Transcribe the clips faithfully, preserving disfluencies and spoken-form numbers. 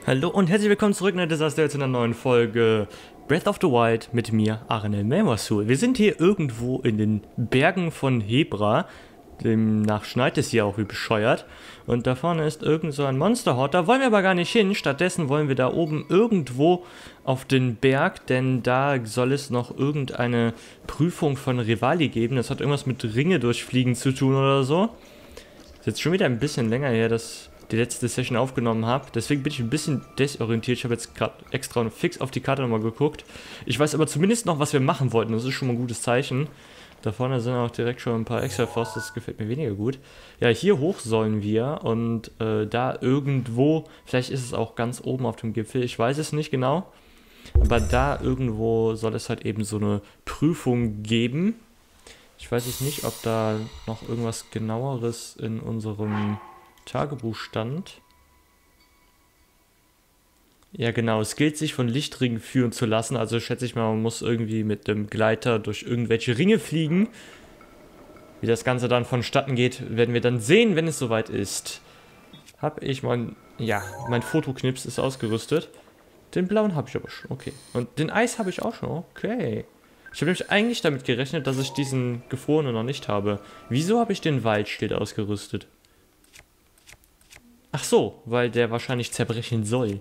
Hallo und herzlich willkommen zurück in der Disaster jetzt in einer neuen Folge Breath of the Wild mit mir, Arnel Melmasul. Wir sind hier irgendwo in den Bergen von Hebra. Demnach schneit es hier auch wie bescheuert. Und da vorne ist irgend so ein Monsterhort. Da wollen wir aber gar nicht hin. Stattdessen wollen wir da oben irgendwo auf den Berg, denn da soll es noch irgendeine Prüfung von Revali geben. Das hat irgendwas mit Ringe durchfliegen zu tun oder so. Ist jetzt schon wieder ein bisschen länger her, dass die letzte Session aufgenommen habe. Deswegen bin ich ein bisschen desorientiert. Ich habe jetzt gerade extra fix auf die Karte nochmal geguckt. Ich weiß aber zumindest noch, was wir machen wollten. Das ist schon mal ein gutes Zeichen. Da vorne sind auch direkt schon ein paar Extra-Force. Das gefällt mir weniger gut. Ja, hier hoch sollen wir. Und äh, da irgendwo, vielleicht ist es auch ganz oben auf dem Gipfel. Ich weiß es nicht genau. Aber da irgendwo soll es halt eben so eine Prüfung geben. Ich weiß es nicht, ob da noch irgendwas genaueres in unserem Tagebuch stand. Ja genau, es gilt sich von Lichtringen führen zu lassen, also schätze ich mal, man muss irgendwie mit dem Gleiter durch irgendwelche Ringe fliegen. Wie das Ganze dann vonstatten geht, werden wir dann sehen, wenn es soweit ist. Hab ich mein, ja, mein Fotoknips ist ausgerüstet. Den blauen habe ich aber schon, okay. Und den Eis habe ich auch schon, okay. Ich habe nämlich eigentlich damit gerechnet, dass ich diesen gefrorenen noch nicht habe. Wieso habe ich den Waldschild ausgerüstet? Ach so, weil der wahrscheinlich zerbrechen soll.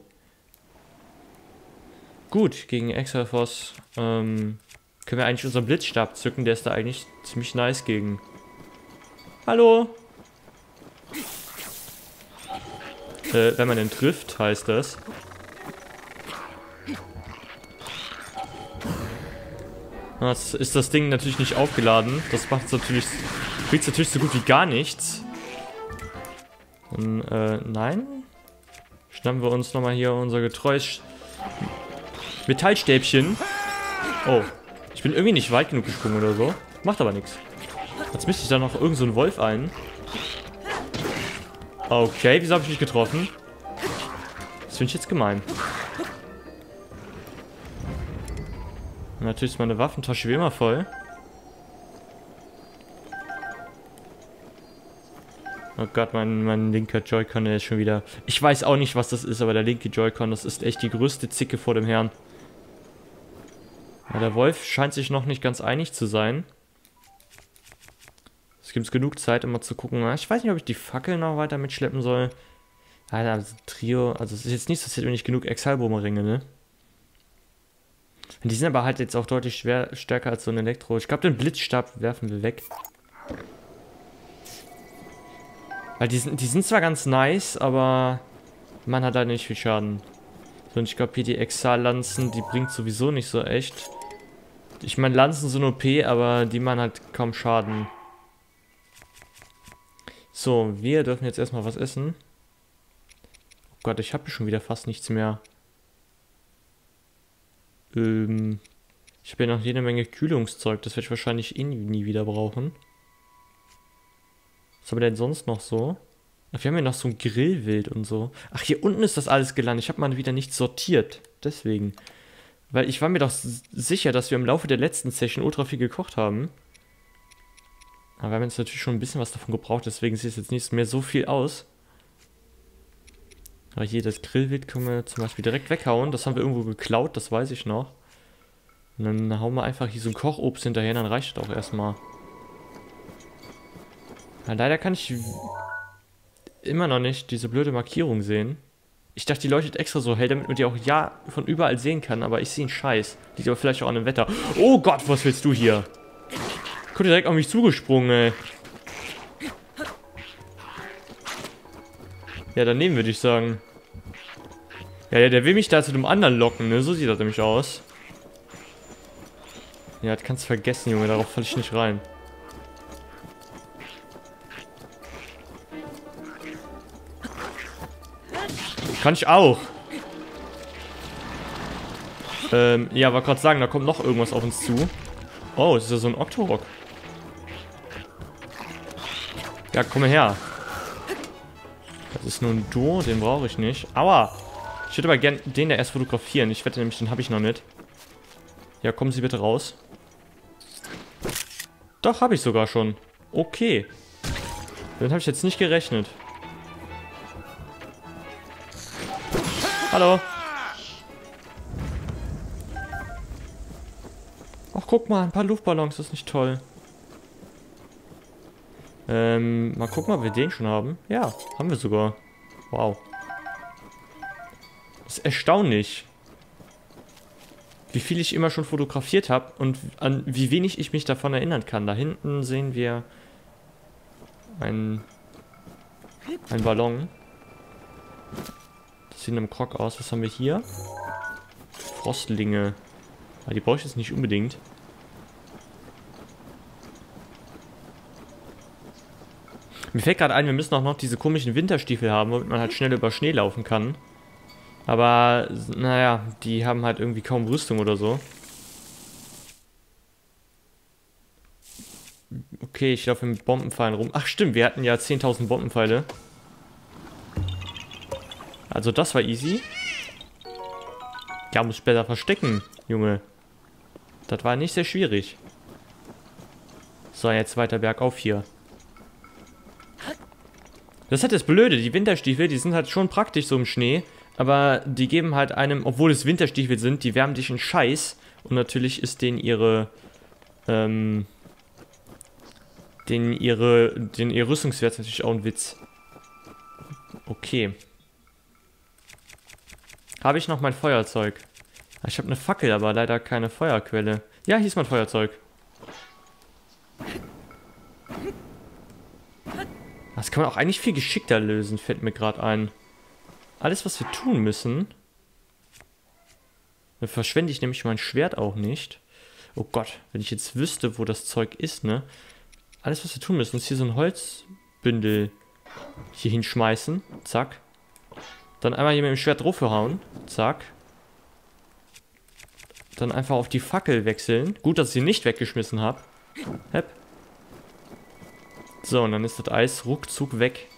Gut, gegen Extra-Force ähm, können wir eigentlich unseren Blitzstab zücken. Der ist da eigentlich ziemlich nice gegen. Hallo? Äh, wenn man den trifft, heißt das. Jetzt ist das Ding natürlich nicht aufgeladen. Das macht natürlich, bringt natürlich so gut wie gar nichts. Und, äh, nein. Schnappen wir uns nochmal hier unser getreues Metallstäbchen. Oh, ich bin irgendwie nicht weit genug gesprungen oder so. Macht aber nichts. Jetzt mischt sich da noch irgend so ein Wolf ein. Okay, wieso habe ich mich getroffen? Das finde ich jetzt gemein. Und natürlich ist meine Waffentasche wie immer voll. Oh Gott, mein, mein linker Joy-Con, der ist schon wieder... Ich weiß auch nicht, was das ist, aber der linke Joy-Con, das ist echt die größte Zicke vor dem Herrn. Ja, der Wolf scheint sich noch nicht ganz einig zu sein. Es gibt genug Zeit, immer zu gucken. Ich weiß nicht, ob ich die Fackel noch weiter mitschleppen soll. Alter, also Trio... Also es ist jetzt nicht so, als hätte ich genug Exhalbum-Ringe, ne? Die sind aber halt jetzt auch deutlich schwer, stärker als so ein Elektro. Ich glaube, den Blitzstab werfen wir weg. Weil die sind, die sind zwar ganz nice, aber man hat halt nicht viel Schaden. So, und ich glaube hier die Exal-Lanzen, die bringt sowieso nicht so echt. Ich meine, Lanzen sind O P, aber die machen halt kaum Schaden. So, wir dürfen jetzt erstmal was essen. Oh Gott, ich habe schon wieder fast nichts mehr. Ähm, ich habe ja noch jede Menge Kühlungszeug, das werde ich wahrscheinlich eh nie wieder brauchen. Was haben wir denn sonst noch so? Ach, wir haben ja noch so ein Grillwild und so. Ach, hier unten ist das alles gelandet. Ich habe mal wieder nicht sortiert. Deswegen. Weil ich war mir doch sicher, dass wir im Laufe der letzten Session ultra viel gekocht haben. Aber wir haben jetzt natürlich schon ein bisschen was davon gebraucht. Deswegen sieht es jetzt nicht mehr so viel aus. Aber hier das Grillwild können wir zum Beispiel direkt weghauen. Das haben wir irgendwo geklaut, das weiß ich noch. Und dann hauen wir einfach hier so ein Kochobst hinterher. Dann reicht das auch erstmal. Ja, leider kann ich immer noch nicht diese blöde Markierung sehen. Ich dachte, die leuchtet extra so hell, damit man die auch ja von überall sehen kann, aber ich sehe einen Scheiß. Liegt aber vielleicht auch an dem Wetter. Oh Gott, was willst du hier? Kommt direkt auf mich zugesprungen, ey. Ja, daneben würde ich sagen. Ja, ja, der will mich da zu dem anderen locken, ne? So sieht das nämlich aus. Ja, das kannst du vergessen, Junge, darauf falle ich nicht rein. Kann ich auch. Ähm, ja, wollte gerade sagen, da kommt noch irgendwas auf uns zu. Oh, das ist ja so ein Octorok. Ja, komm mal her. Das ist nur ein Duo, den brauche ich nicht. Aua! Ich würde aber gerne den da erst fotografieren. Ich wette nämlich, den habe ich noch nicht. Ja, kommen Sie bitte raus. Doch, habe ich sogar schon. Okay. Damit habe ich jetzt nicht gerechnet. Hallo. Ach, guck mal, ein paar Luftballons, das ist nicht toll. Ähm, mal gucken, ob wir den schon haben. Ja, haben wir sogar. Wow. Das ist erstaunlich, wie viel ich immer schon fotografiert habe und an wie wenig ich mich davon erinnern kann. Da hinten sehen wir einen, einen Ballon. Das sieht einem Krog aus. Was haben wir hier? Frostlinge. Aber die brauche ich jetzt nicht unbedingt. Mir fällt gerade ein, wir müssen auch noch diese komischen Winterstiefel haben, womit man halt schnell über Schnee laufen kann. Aber, naja, die haben halt irgendwie kaum Rüstung oder so. Okay, ich laufe mit Bombenpfeilen rum. Ach stimmt, wir hatten ja zehntausend Bombenpfeile. Also das war easy. Ja, muss später verstecken, Junge. Das war nicht sehr schwierig. So, jetzt weiter bergauf hier. Das ist halt das Blöde, die Winterstiefel, die sind halt schon praktisch so im Schnee, aber die geben halt einem, obwohl es Winterstiefel sind, die wärmen dich in Scheiß und natürlich ist denen ihre, ähm, denen ihre, den ihr Rüstungswert natürlich auch ein Witz. Okay. Habe ich noch mein Feuerzeug? Ich habe eine Fackel, aber leider keine Feuerquelle. Ja, hier ist mein Feuerzeug. Das kann man auch eigentlich viel geschickter lösen, fällt mir gerade ein. Alles, was wir tun müssen... Dann verschwende ich nämlich mein Schwert auch nicht. Oh Gott, wenn ich jetzt wüsste, wo das Zeug ist, ne? Alles, was wir tun müssen, ist hier so ein Holzbündel hier hinschmeißen. Zack. Dann einmal hier mit dem Schwert draufhauen. Zack. Dann einfach auf die Fackel wechseln. Gut, dass ich sie nicht weggeschmissen habe. Hep. So, und dann ist das Eis ruckzuck weg.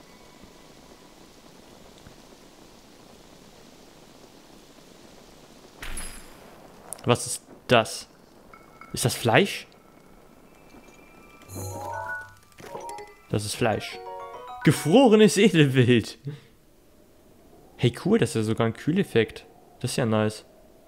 Was ist das? Ist das Fleisch? Das ist Fleisch. Gefrorenes Edelwild. Hey, cool, das ist ja sogar ein Kühleffekt. Das ist ja nice.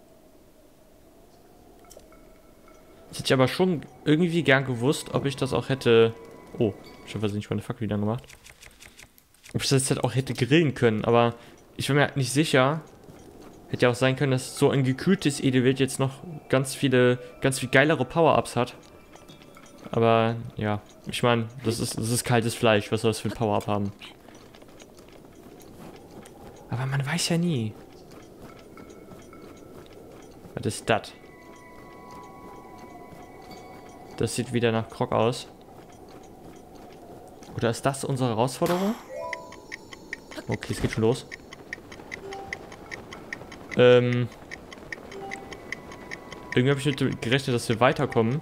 Das hätte ich aber schon irgendwie gern gewusst, ob ich das auch hätte... Oh, ich habe nicht meine Fackel wieder gemacht. Ob ich das jetzt halt auch hätte grillen können, aber ich bin mir halt nicht sicher. Hätte ja auch sein können, dass so ein gekühltes Edelwild jetzt noch ganz viele, ganz viel geilere Power-Ups hat. Aber, ja, ich meine, das ist, das ist kaltes Fleisch. Was soll das für ein Power-Up haben? Aber man weiß ja nie. Was ist das? Das sieht wieder nach Krog aus. Oder ist das unsere Herausforderung? Okay, es geht schon los. Ähm. Irgendwie habe ich mit gerechnet, dass wir weiterkommen.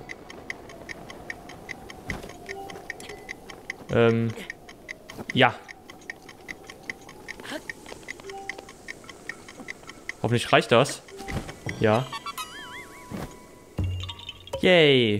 Ähm. Ja. Hoffentlich reicht das. Ja. Yay.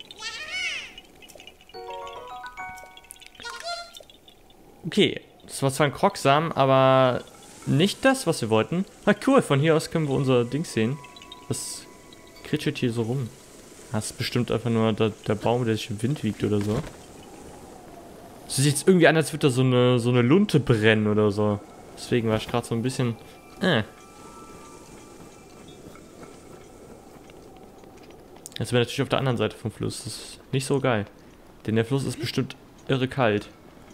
Okay, das war zwar ein Krogsamen, aber nicht das, was wir wollten. Na cool, von hier aus können wir unser Ding sehen. Was kritschelt hier so rum? Das ist bestimmt einfach nur der, der Baum, der sich im Wind wiegt oder so. Es sieht jetzt irgendwie an, als würde da so eine, so eine Lunte brennen oder so. Deswegen war ich gerade so ein bisschen... Äh. Jetzt sind wir natürlich auf der anderen Seite vom Fluss. Das ist nicht so geil. Denn der Fluss ist bestimmt irre kalt.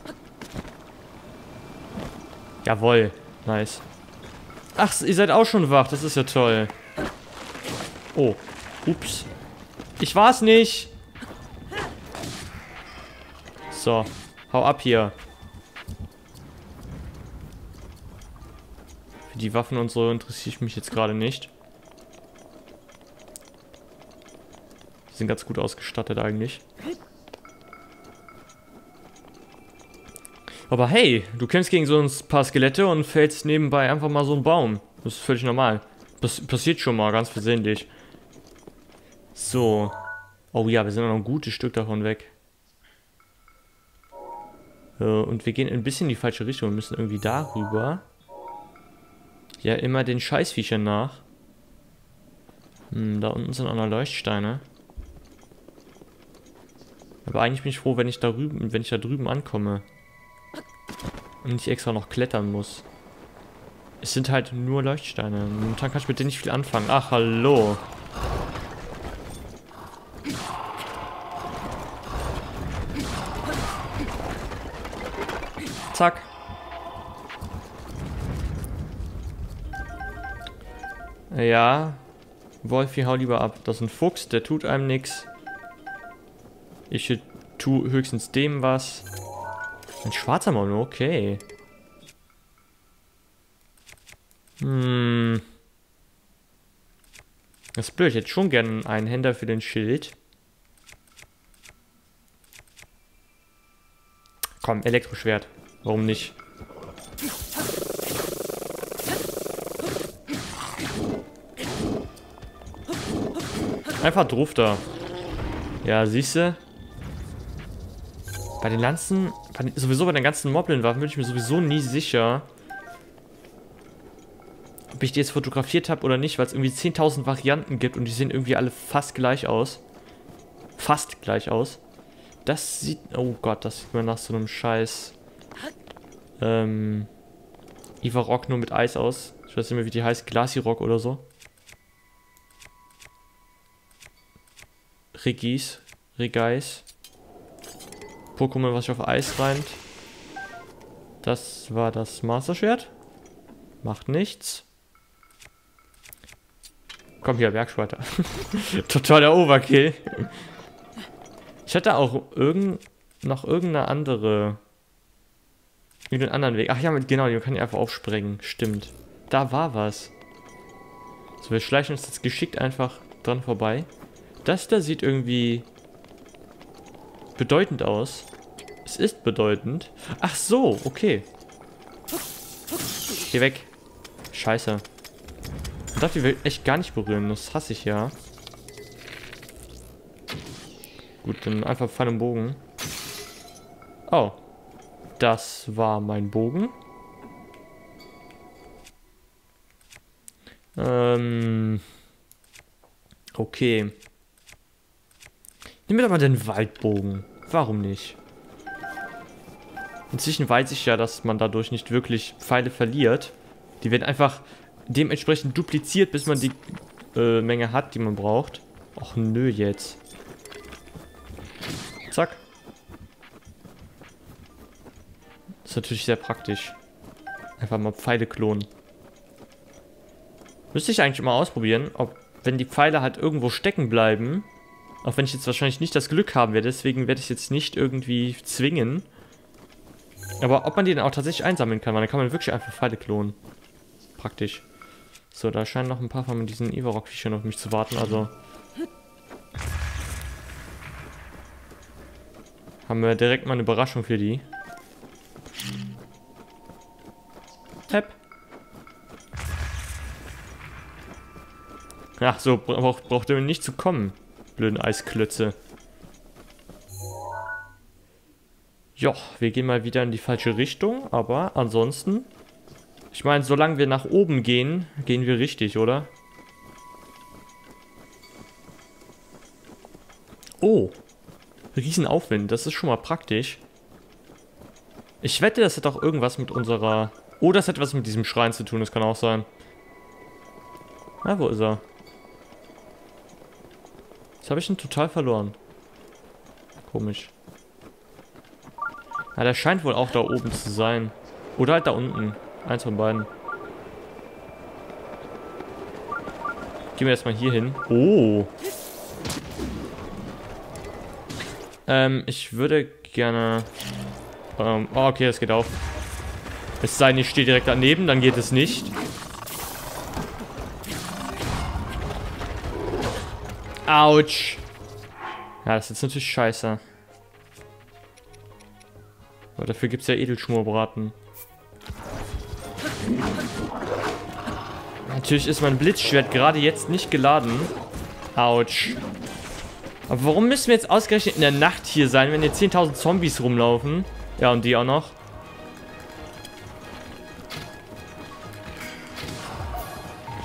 Jawohl. Nice. Ach, ihr seid auch schon wach. Das ist ja toll. Oh. Ups. Ich war's nicht. So. Hau ab hier. Für die Waffen und so interessiere ich mich jetzt gerade nicht. Die sind ganz gut ausgestattet eigentlich. Aber hey, du kämpfst gegen so ein paar Skelette und fällst nebenbei einfach mal so einen Baum. Das ist völlig normal. Das passiert schon mal, ganz versehentlich. So. Oh ja, wir sind noch ein gutes Stück davon weg. Und wir gehen ein bisschen in die falsche Richtung. Wir müssen irgendwie darüber. ja immer den Scheißviechern nach. Hm, da unten sind auch noch Leuchtsteine. Aber eigentlich bin ich froh, wenn ich da drüben, wenn ich da drüben ankomme. Und nicht extra noch klettern muss. Es sind halt nur Leuchtsteine. Momentan kann ich mit denen nicht viel anfangen. Ach, hallo. Zack. Ja. Wolfi, hau lieber ab. Das ist ein Fuchs, der tut einem nichts. Ich tue höchstens dem was. Ein schwarzer Mono, okay. Hm. Das ist blöd, ich hätte schon gerne einen Händler für den Schild. Komm, Elektroschwert. Warum nicht? Einfach drauf da. Ja, siehste. Bei den Lanzen, bei den, sowieso bei den ganzen Moblin-Waffen bin ich mir sowieso nie sicher, ob ich die jetzt fotografiert habe oder nicht, weil es irgendwie zehntausend Varianten gibt und die sehen irgendwie alle fast gleich aus. Fast gleich aus. Das sieht, oh Gott, das sieht mir nach so einem Scheiß ähm, Ivarok nur mit Eis aus. Ich weiß nicht mehr, wie die heißt, Glacirock oder so. Regis, Regais. Pokémon, was sich auf Eis reimt. Das war das Master-Schwert. Macht nichts. Komm hier, Bergschweiter. Totaler Overkill. Ich hatte auch irgend, noch irgendeine andere... Irgendeinen anderen Weg. Ach ja, genau, die kann ich einfach aufsprengen. Stimmt. Da war was. So, wir schleichen uns jetzt geschickt einfach dran vorbei. Das da sieht irgendwie... bedeutend aus. Es ist bedeutend. Ach so, okay. Geh weg. Scheiße. Ich darf die Welt echt gar nicht berühren. Das hasse ich ja. Gut, dann einfach Pfeil und Bogen. Oh. Das war mein Bogen. Ähm. Okay. Nehmen wir doch mal den Waldbogen. Warum nicht? Inzwischen weiß ich ja, dass man dadurch nicht wirklich Pfeile verliert. Die werden einfach dementsprechend dupliziert, bis man die äh, Menge hat, die man braucht. Och nö, jetzt. Zack. Das ist natürlich sehr praktisch. Einfach mal Pfeile klonen. Müsste ich eigentlich mal ausprobieren, ob, wenn die Pfeile halt irgendwo stecken bleiben, auch wenn ich jetzt wahrscheinlich nicht das Glück haben werde, deswegen werde ich es jetzt nicht irgendwie zwingen. Aber ob man die dann auch tatsächlich einsammeln kann, weil dann kann man wirklich einfach Pfeile klonen. Praktisch. So, da scheinen noch ein paar von diesen Ivarok-Viechern auf mich zu warten, also... Haben wir direkt mal eine Überraschung für die. Tap. Ach so, braucht, braucht er nicht zu kommen. Blöden Eisklötze. Ja, wir gehen mal wieder in die falsche Richtung, aber ansonsten... Ich meine, solange wir nach oben gehen, gehen wir richtig, oder? Oh. Riesenaufwind, das ist schon mal praktisch. Ich wette, das hat auch irgendwas mit unserer... Oh, das hat was mit diesem Schrein zu tun, das kann auch sein. Na, wo ist er? Jetzt habe ich ihn total verloren. Komisch. Ja, der scheint wohl auch da oben zu sein. Oder halt da unten. Eins von beiden. Gehen wir erstmal hier hin. Oh. Ähm, ich würde gerne... Ähm, oh, okay, das geht auf. Es sei denn, ich stehe direkt daneben, dann geht es nicht. Autsch. Ja, das ist jetzt natürlich scheiße. Aber dafür gibt es ja Edelschmorbraten. Natürlich ist mein Blitzschwert gerade jetzt nicht geladen. Autsch. Aber warum müssen wir jetzt ausgerechnet in der Nacht hier sein, wenn hier zehntausend Zombies rumlaufen? Ja, und die auch noch.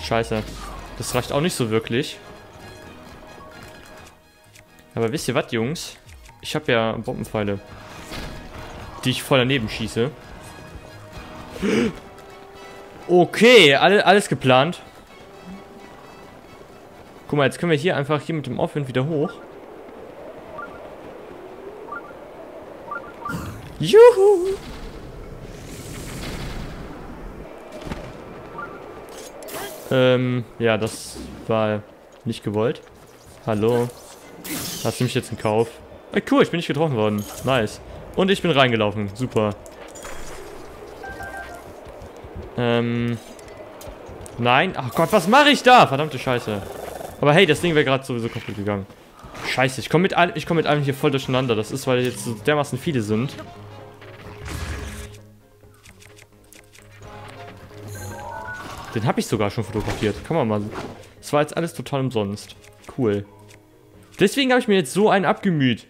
Scheiße. Das reicht auch nicht so wirklich. Aber wisst ihr was, Jungs? Ich habe ja Bombenpfeile, die ich voll daneben schieße. Okay, alle, alles geplant. Guck mal, jetzt können wir hier einfach hier mit dem Aufwind wieder hoch. Juhu! Ähm, ja, das war nicht gewollt. Hallo. Hast du mich jetzt in Kauf? Hey, cool, ich bin nicht getroffen worden. Nice. Und ich bin reingelaufen. Super. Ähm. Nein. Ach Gott, was mache ich da? Verdammte Scheiße. Aber hey, das Ding wäre gerade sowieso kaputt gegangen. Scheiße, ich komme mit, all, ich komm mit allem hier voll durcheinander. Das ist, weil jetzt so dermaßen viele sind. Den habe ich sogar schon fotografiert. Kann man mal. Das war jetzt alles total umsonst. Cool. Deswegen habe ich mir jetzt so einen abgemüht.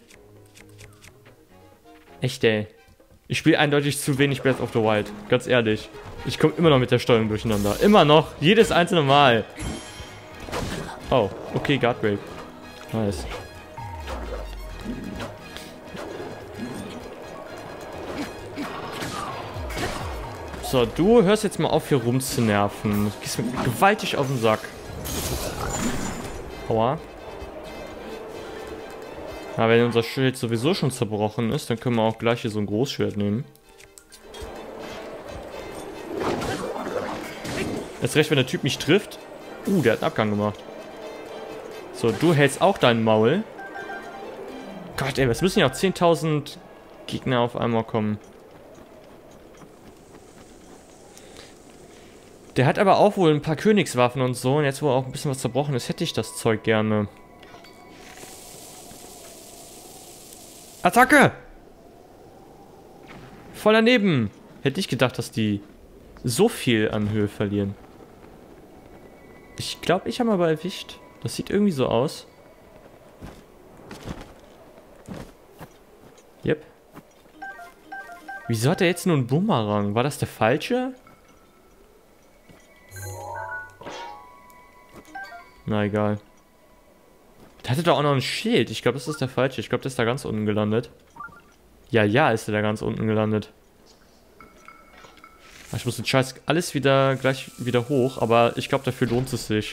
Echt, ey. Ich spiele eindeutig zu wenig Breath of the Wild. Ganz ehrlich. Ich komme immer noch mit der Steuerung durcheinander. Immer noch. Jedes einzelne Mal. Oh, okay, Guard Break. Nice. So, du hörst jetzt mal auf, hier rumzunerven. Du gehst mir gewaltig auf den Sack. Aua. Na, wenn unser Schild sowieso schon zerbrochen ist, dann können wir auch gleich hier so ein Großschwert nehmen. Erst recht, wenn der Typ mich trifft. Uh, der hat einen Abgang gemacht. So, du hältst auch dein Maul. Gott, ey, es müssen ja auch zehntausend Gegner auf einmal kommen. Der hat aber auch wohl ein paar Königswaffen und so. Und jetzt, wo auch ein bisschen was zerbrochen ist, hätte ich das Zeug gerne. Attacke! Voll daneben. Hätte ich gedacht, dass die so viel an Höhe verlieren. Ich glaube, ich habe aber erwischt. Das sieht irgendwie so aus. Yep. Wieso hat er jetzt nur einen Bumerang? War das der falsche? Na egal. Der hatte doch auch noch ein Schild. Ich glaube, das ist der falsche. Ich glaube, der ist da ganz unten gelandet. Ja, ja, ist der da ganz unten gelandet. Ich muss den Scheiß alles wieder gleich wieder hoch, aber ich glaube, dafür lohnt es sich.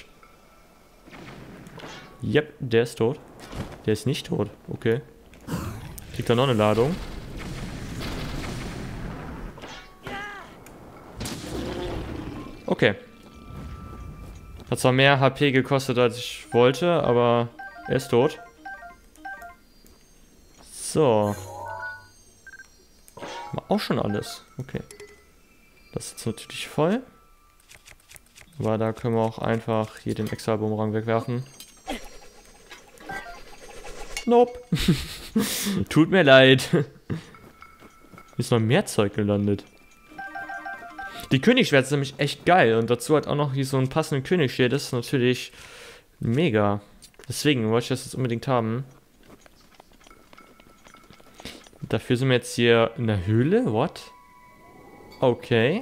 Yep, der ist tot. Der ist nicht tot. Okay. Kriegt da noch eine Ladung. Okay. Hat zwar mehr H P gekostet, als ich wollte, aber er ist tot. So. War auch schon alles. Okay. Das ist natürlich voll. Aber da können wir auch einfach hier den Extra-Bumerang wegwerfen. Nope. Tut mir leid. Hier ist noch mehr Zeug gelandet. Die Königsschwert ist nämlich echt geil. Und dazu hat auch noch hier so einen passenden Königsschild. Das ist natürlich mega. Deswegen wollte ich das jetzt unbedingt haben. Dafür sind wir jetzt hier in der Höhle. What? Okay.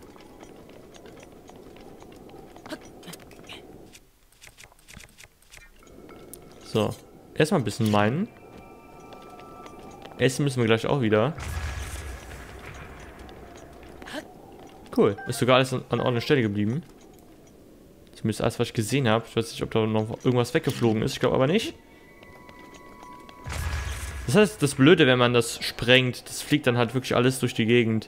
So. Erstmal ein bisschen meinen. Essen müssen wir gleich auch wieder. Cool. Ist sogar alles an, an Ort und Stelle geblieben. Zumindest alles, was ich gesehen habe. Ich weiß nicht, ob da noch irgendwas weggeflogen ist. Ich glaube aber nicht. Das heißt, das Blöde, wenn man das sprengt, das fliegt dann halt wirklich alles durch die Gegend.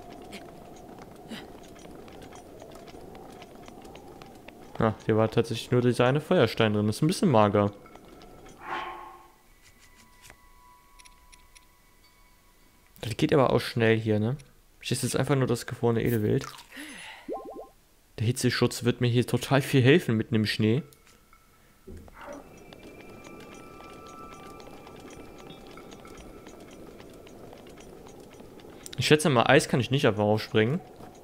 Ah, hier war tatsächlich nur dieser eine Feuerstein drin. Das ist ein bisschen mager. Das geht aber auch schnell hier, ne? Ich esse jetzt einfach nur das gefrorene Edelwild. Der Hitzeschutz wird mir hier total viel helfen mitten im Schnee. Ich schätze mal, Eis kann ich nicht einfach aufspringen.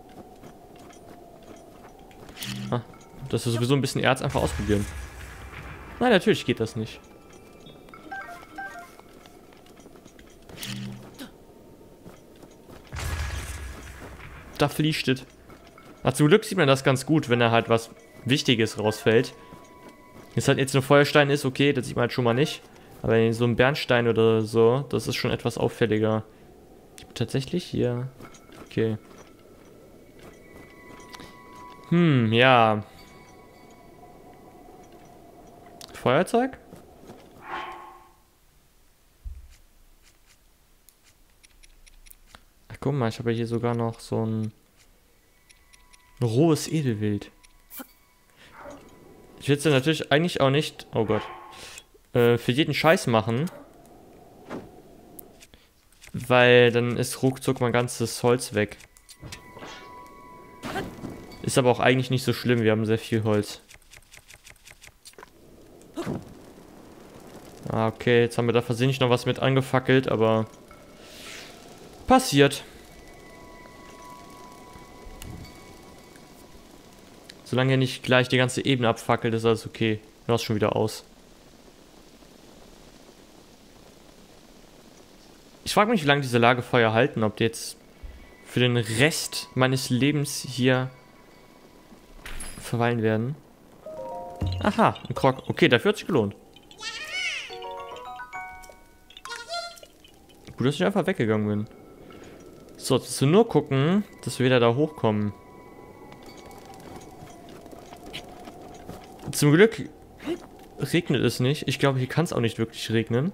Ah, das ist sowieso ein bisschen Erz einfach ausprobieren. Nein, natürlich geht das nicht. Da fließt es. Ach, zum Glück sieht man das ganz gut, wenn er halt was Wichtiges rausfällt. Jetzt halt jetzt nur Feuerstein ist, okay, das sieht man halt schon mal nicht. Aber wenn so ein Bernstein oder so, das ist schon etwas auffälliger. Ich bin tatsächlich hier. Okay. Hm, ja. Feuerzeug? Ach, guck mal, ich habe hier sogar noch so ein, ein rohes Edelwild. Ich will es ja natürlich eigentlich auch nicht, oh Gott, äh, für jeden Scheiß machen. Weil dann ist ruckzuck mein ganzes Holz weg. Ist aber auch eigentlich nicht so schlimm, wir haben sehr viel Holz. Ah, okay, jetzt haben wir da versehentlich noch was mit angefackelt, aber passiert. Solange er nicht gleich die ganze Ebene abfackelt, ist alles okay. Dann ist schon wieder aus. Ich frage mich, wie lange diese Lagerfeuer halten, ob die jetzt für den Rest meines Lebens hier verweilen werden. Aha, ein Krog. Okay, dafür hat sich gelohnt. Gut, dass ich einfach weggegangen bin. So, jetzt müssen wir nur gucken, dass wir wieder da hochkommen. Zum Glück regnet es nicht. Ich glaube, hier kann es auch nicht wirklich regnen.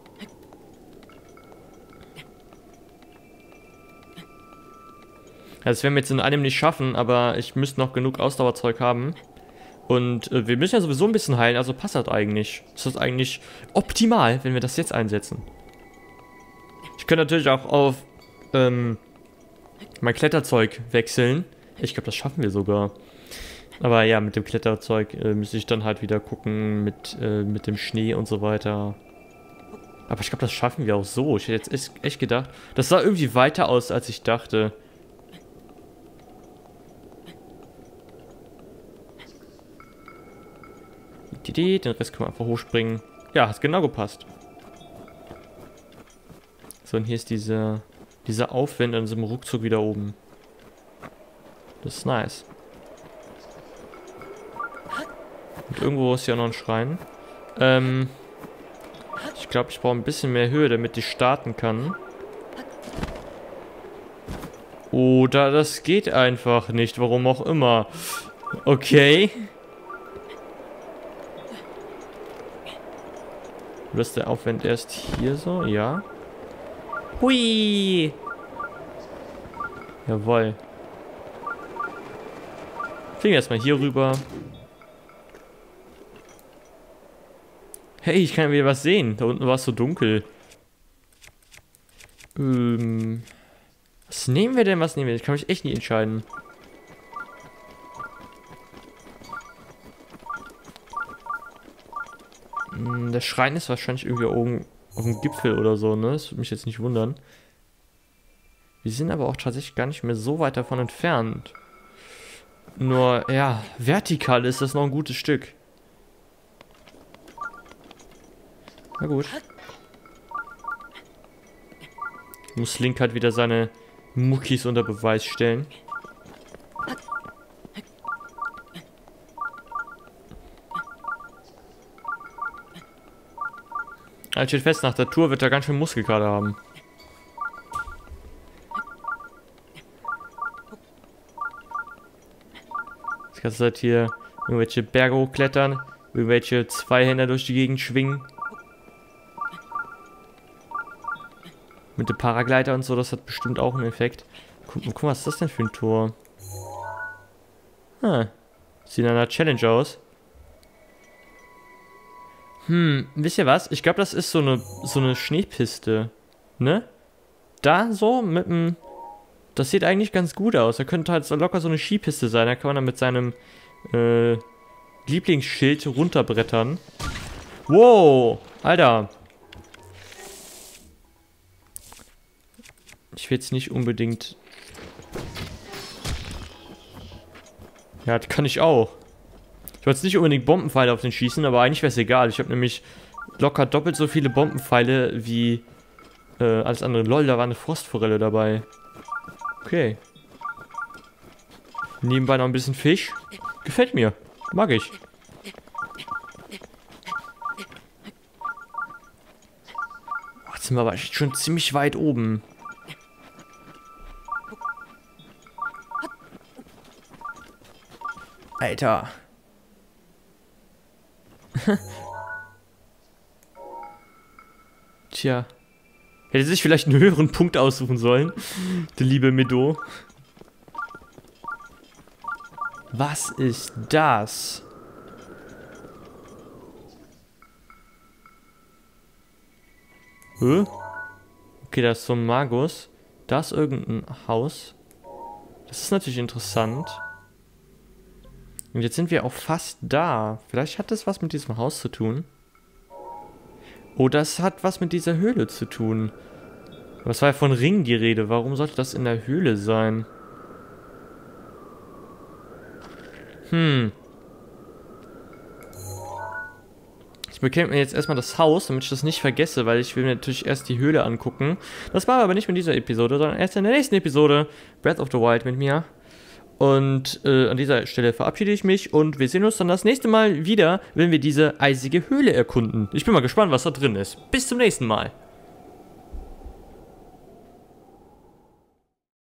Das werden wir jetzt in einem nicht schaffen, aber ich müsste noch genug Ausdauerzeug haben. Und äh, wir müssen ja sowieso ein bisschen heilen, also passt das eigentlich. Das ist eigentlich optimal, wenn wir das jetzt einsetzen. Ich könnte natürlich auch auf ähm, mein Kletterzeug wechseln. Ich glaube, das schaffen wir sogar. Aber ja, mit dem Kletterzeug äh, müsste ich dann halt wieder gucken mit, äh, mit dem Schnee und so weiter. Aber ich glaube, das schaffen wir auch so. Ich hätte jetzt echt gedacht, das sah irgendwie weiter aus, als ich dachte. Den Rest können wir einfach hochspringen. Ja, hat genau gepasst. So, und hier ist diese, dieser Aufwind an diesem Ruckzuck wieder oben. Das ist nice. Und irgendwo ist ja noch ein Schrein. Ähm, ich glaube, ich brauche ein bisschen mehr Höhe, damit ich starten kann. Oder das geht einfach nicht, warum auch immer. Okay. Oder ist der Aufwand erst hier so? Ja. Hui! Jawohl. Fliegen wir erstmal hier rüber. Hey, ich kann wieder was sehen. Da unten war es so dunkel. Ähm. Was nehmen wir denn? Was nehmen wir? Ich kann mich echt nicht entscheiden. Der Schrein ist wahrscheinlich irgendwie oben auf dem Gipfel oder so, ne? Das würde mich jetzt nicht wundern. Wir sind aber auch tatsächlich gar nicht mehr so weit davon entfernt. Nur, ja, vertikal ist das noch ein gutes Stück. Na gut. Muss Link halt wieder seine Muckis unter Beweis stellen. Ich steht fest, nach der Tour wird er ganz schön Muskelkater haben. Jetzt kannst du halt hier irgendwelche Berge hochklettern, irgendwelche Zweihänder durch die Gegend schwingen. Mit dem Paragleiter und so, das hat bestimmt auch einen Effekt. Guck, guck mal, was ist das denn für ein Tor? Hm. Sieht nach einer Challenge aus. Hm, wisst ihr was? Ich glaube, das ist so eine, so eine Schneepiste. Ne? Da so mit dem... Das sieht eigentlich ganz gut aus. Da könnte halt so locker so eine Skipiste sein. Da kann man dann mit seinem äh, Lieblingsschild runterbrettern. Wow! Alter! Ich will jetzt nicht unbedingt... Ja, das kann ich auch. Ich wollte jetzt nicht unbedingt Bombenpfeile auf den schießen, aber eigentlich wäre es egal. Ich habe nämlich locker doppelt so viele Bombenpfeile wie äh, alles andere. Lol, da war eine Frostforelle dabei. Okay. Nebenbei noch ein bisschen Fisch. Gefällt mir. Mag ich. Oh, jetzt sind wir aber schon ziemlich weit oben. Alter. Tja. Hätte sich vielleicht einen höheren Punkt aussuchen sollen. Der liebe Medo. Was ist das? Hä? Okay, da ist so ein Magus. Da ist irgendein Haus. Das ist natürlich interessant. Und jetzt sind wir auch fast da. Vielleicht hat das was mit diesem Haus zu tun. Oh, das hat was mit dieser Höhle zu tun. Aber es war ja von Ring die Rede. Warum sollte das in der Höhle sein? Hm. Ich bekämpfe mir jetzt erstmal das Haus, damit ich das nicht vergesse, weil ich will mir natürlich erst die Höhle angucken. Das war aber nicht mit dieser Episode, sondern erst in der nächsten Episode. Breath of the Wild mit mir. Und äh, an dieser Stelle verabschiede ich mich und wir sehen uns dann das nächste Mal wieder, wenn wir diese eisige Höhle erkunden. Ich bin mal gespannt, was da drin ist. Bis zum nächsten Mal.